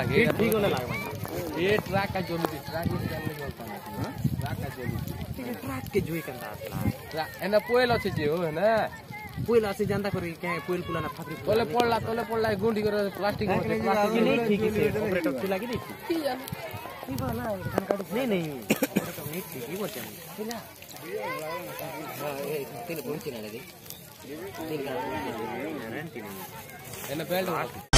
ठीक होने लगा ये ट्रक का जो भी ट्रक में चलने चलता है ट्रक का जो ट्रक के जोई कंदा ट्रक एना पोयल अछि जे हो हैन पोइल असि जानता करी क्या पोइल पुलाना फाब्रिक तोले पड़ला गुंडी कर प्लास्टिक में प्लास्टिक नहीं ठीक है ऑपरेटर से लगी नहीं की जाने की वाला धान काट नहीं ऑपरेटर नहीं ठीक ही बोलते हैं बोला हां ये तेरे बोल चला लगे तेल का गारंटी नहीं एना बेल्ट